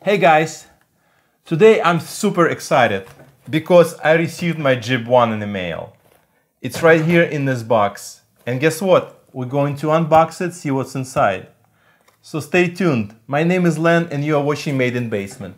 Hey guys, today I'm super excited because I received my JibOne in the mail. It's right here in this box. And guess what? We're going to unbox it, see what's inside. So stay tuned. My name is Len and you are watching Made in Basement.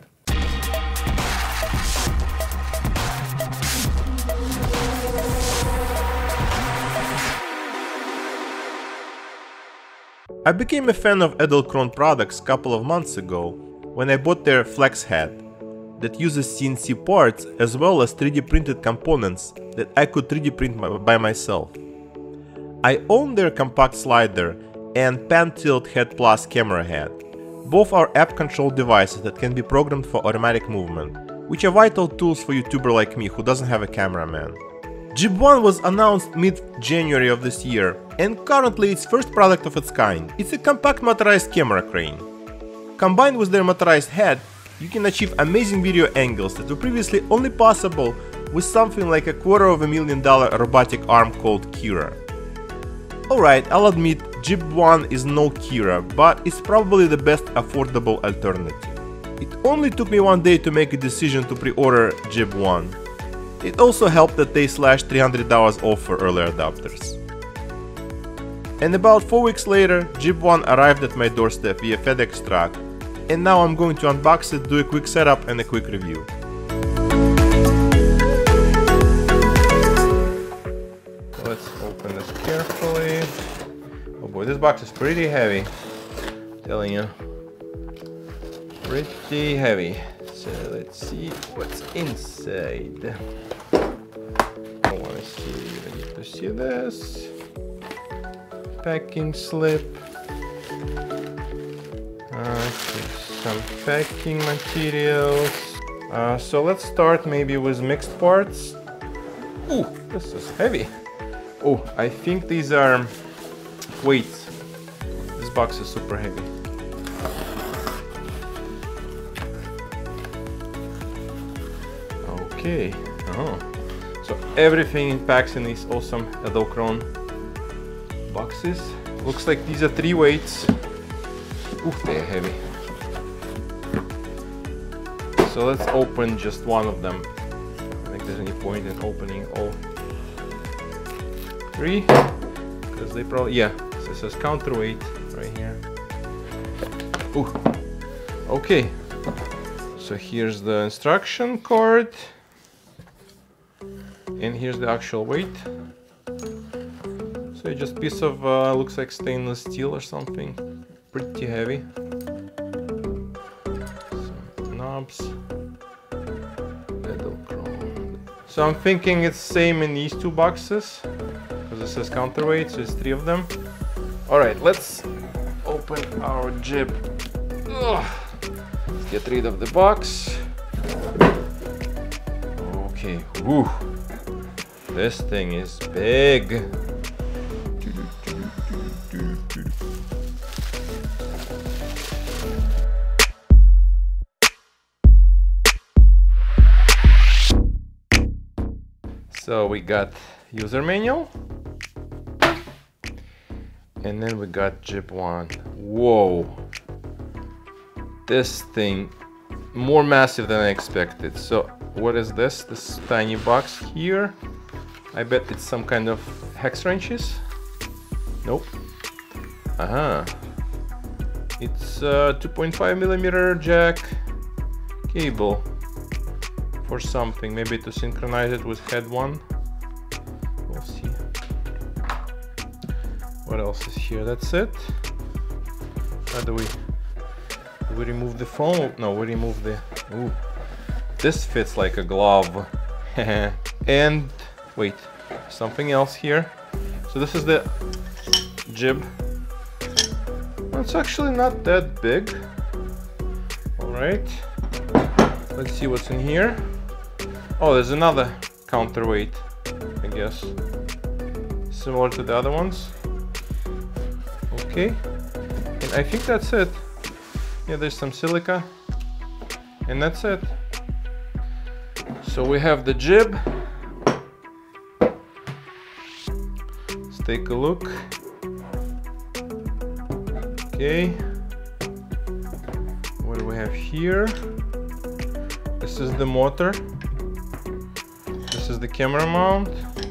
I became a fan of Edelkrone products a couple of months ago when I bought their flex head that uses CNC parts as well as 3D printed components that I could 3D print by myself. I own their compact slider and pan tilt head plus camera head. Both are app controlled devices that can be programmed for automatic movement, which are vital tools for a YouTuber like me who doesn't have a cameraman. JibOne was announced mid-January of this year and currently its first product of its kind. It's a compact motorized camera crane. Combined with their motorized head, you can achieve amazing video angles that were previously only possible with something like $250,000 robotic arm called Kira. Alright, I'll admit JibOne is no Kira, but it's probably the best affordable alternative. It only took me one day to make a decision to pre-order JibOne. It also helped that they slashed $300 off for early adopters. And about 4 weeks later, JibOne arrived at my doorstep via FedEx truck, and now I'm going to unbox it, do a quick setup and a quick review. Let's open this carefully. Oh boy, this box is pretty heavy, I'm telling you. Pretty heavy. So let's see what's inside. I want to see, I need to see this. Packing slip. Some packing materials. So let's start maybe with mixed parts. Ooh, this is heavy. Oh, I think these are weights. This box is super heavy. Okay. Oh, so everything packs in these awesome Edelkrone boxes. Looks like these are 3 weights. Ooh, they're heavy. So let's open just one of them. I don't think there's any point in opening all 3, because they probably, yeah, so it says counterweight right here. Ooh, okay. So here's the instruction card. And here's the actual weight. So just piece of, looks like stainless steel or something. Pretty heavy. Some knobs. Edelkrone. So I'm thinking it's same in these 2 boxes, because it says counterweight, so it's 3 of them. Alright, let's open our jib. Ugh. Let's get rid of the box. Okay, woo. This thing is big. So we got user manual. And then we got JibOne. Whoa. This thing more massive than I expected. So what is this? This tiny box here. I bet it's some kind of hex wrenches. Nope. Aha. It's a 2.5mm jack cable for something. Maybe to synchronize it with head 1. We'll see. What else is here? That's it. How do we remove the foam? No, we remove the... Ooh. This fits like a glove. And wait, something else here. So this is the jib. Well, it's actually not that big. Alright. Let's see what's in here. Oh, there's another counterweight, I guess. Similar to the other ones. Okay. And I think that's it. Yeah, there's some silica. And that's it. So we have the jib. Let's take a look. Okay. What do do we have here? This is the motor. This is the camera mount.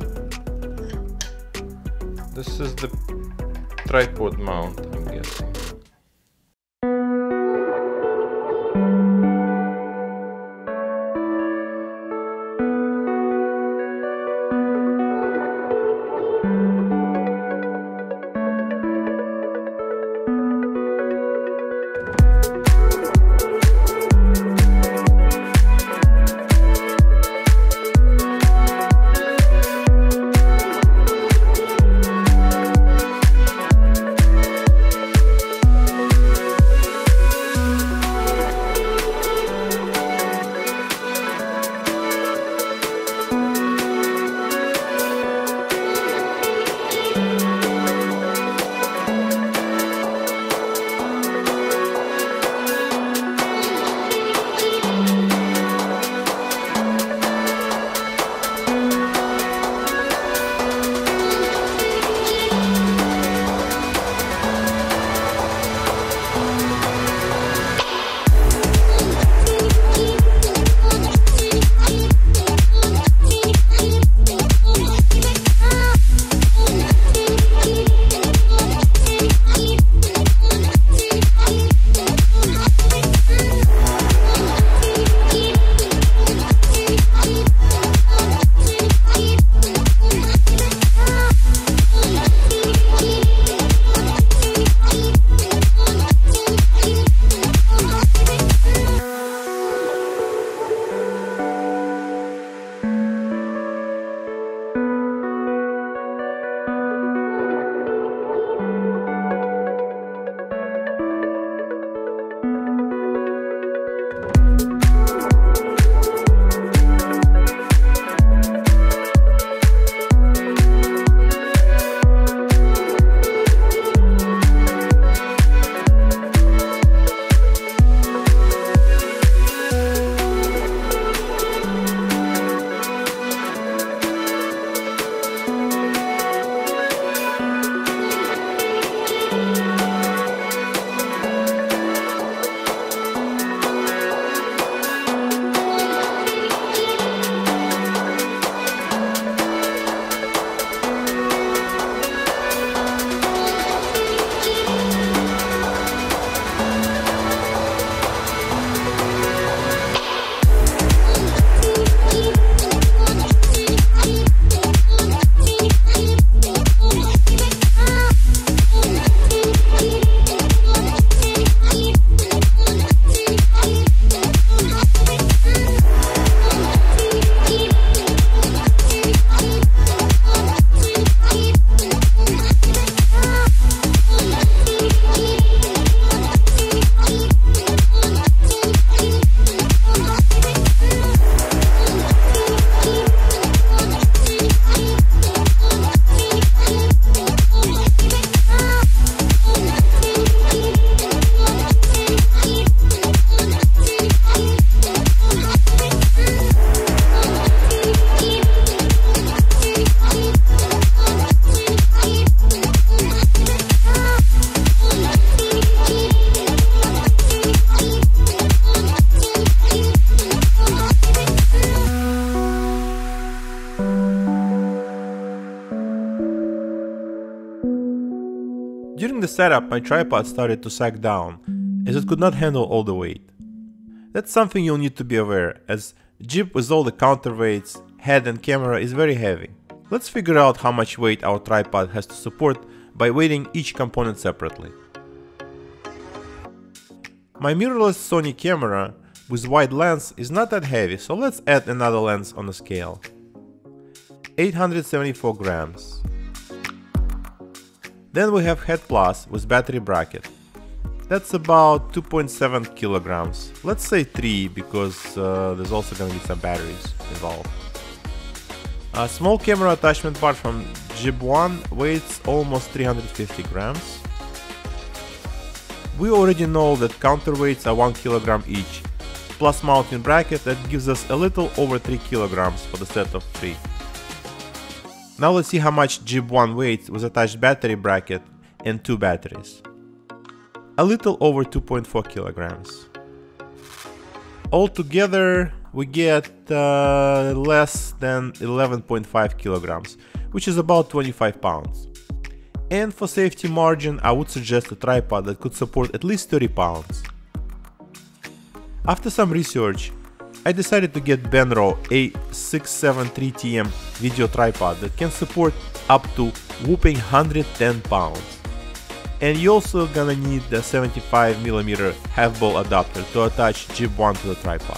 This is the tripod mount, I'm guessing. During the setup, my tripod started to sag down, as it could not handle all the weight. That's something you'll need to be aware, as Jib with all the counterweights, head and camera is very heavy. Let's figure out how much weight our tripod has to support by weighting each component separately. My mirrorless Sony camera with wide lens is not that heavy, so let's add another lens on the scale. 874 grams. Then we have Head Plus with battery bracket. That's about 2.7 kilograms. Let's say 3 because there's also gonna be some batteries involved. A small camera attachment part from JibOne weighs almost 350 grams. We already know that counterweights are 1 kilogram each, plus mounting bracket that gives us a little over 3 kilograms for the set of 3. Now let's see how much JibOne weighs with attached battery bracket and 2 batteries. A little over 2.4 kilograms. altogether we get less than 11.5 kilograms, which is about 25 pounds. And for safety margin, I would suggest a tripod that could support at least 30 pounds. After some research, I decided to get Benro, a 673TM video tripod that can support up to whopping 110 pounds. And you're also gonna need the 75mm half-ball adapter to attach JibOne to the tripod.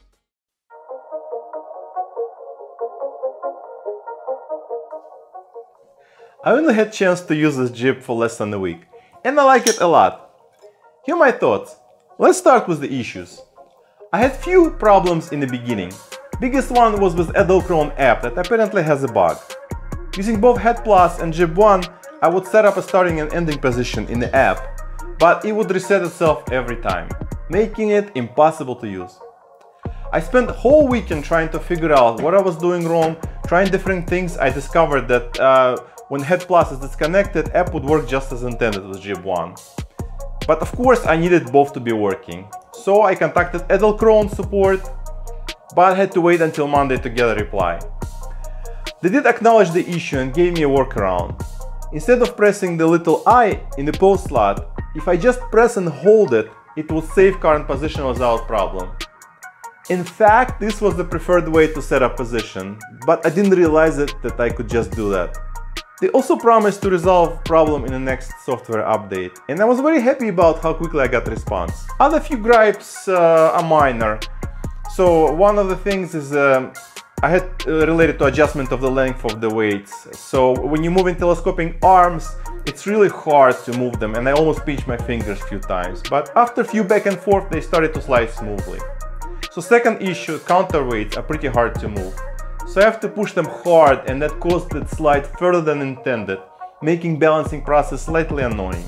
I only had a chance to use this jib for less than a week, and I like it a lot. Here are my thoughts. Let's start with the issues. I had few problems in the beginning. Biggest one was with Edelkrone app that apparently has a bug. Using both Head Plus and JibOne, I would set up a starting and ending position in the app, but it would reset itself every time, making it impossible to use. I spent a whole weekend trying to figure out what I was doing wrong, trying different things. I discovered that when Head Plus is disconnected, app would work just as intended with JibOne. But of course I needed both to be working. So I contacted Edelkrone support, but had to wait until Monday to get a reply. They did acknowledge the issue and gave me a workaround. Instead of pressing the little I in the pause slot, if I just press and hold it, it will save current position without problem. In fact, this was the preferred way to set up position, but I didn't realize that I could just do that. They also promised to resolve problem in the next software update, and I was very happy about how quickly I got response. Other few gripes are minor. So one of the things is I had related to adjustment of the length of the weights. So when you move in telescoping arms, it's really hard to move them, and I almost pinched my fingers a few times. But after a few back and forth, they started to slide smoothly. So second issue, counterweights are pretty hard to move. So I have to push them hard, and that caused it to slide further than intended, making balancing process slightly annoying.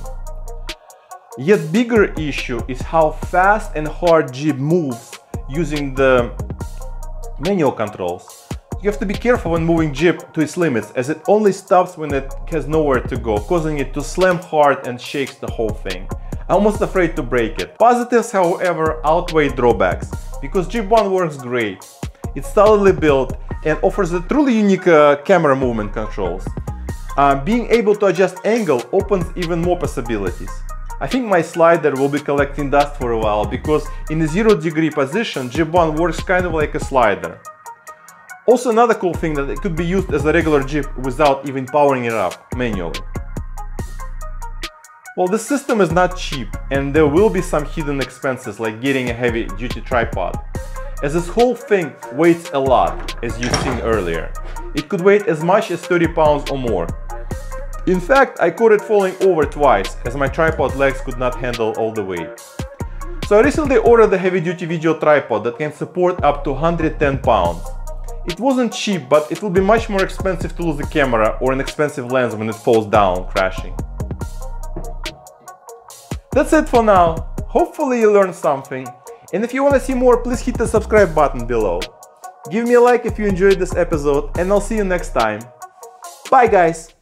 Yet bigger issue is how fast and hard jib moves using the manual controls. You have to be careful when moving jib to its limits, as it only stops when it has nowhere to go, causing it to slam hard and shakes the whole thing. I'm almost afraid to break it. Positives, however, outweigh drawbacks, because JibOne works great. It's solidly built and offers a truly unique camera movement controls. Being able to adjust angle opens even more possibilities. I think my slider will be collecting dust for a while, because in the 0-degree position, JibOne works kind of like a slider. Also another cool thing that it could be used as a regular jib without even powering it up manually. Well, this system is not cheap, and there will be some hidden expenses like getting a heavy-duty tripod, as this whole thing weighs a lot, as you've seen earlier. It could weigh as much as 30 pounds or more. In fact, I caught it falling over twice, as my tripod legs could not handle all the weight. So I recently ordered a heavy-duty video tripod that can support up to 110 pounds. It wasn't cheap, but it will be much more expensive to lose a camera or an expensive lens when it falls down, crashing. That's it for now. Hopefully you learned something. And if you want to see more, please hit the subscribe button below. Give me a like if you enjoyed this episode, and I'll see you next time. Bye guys!